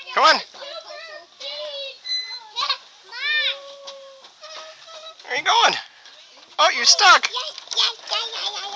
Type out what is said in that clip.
Come on. Where are you going? Oh, you're stuck.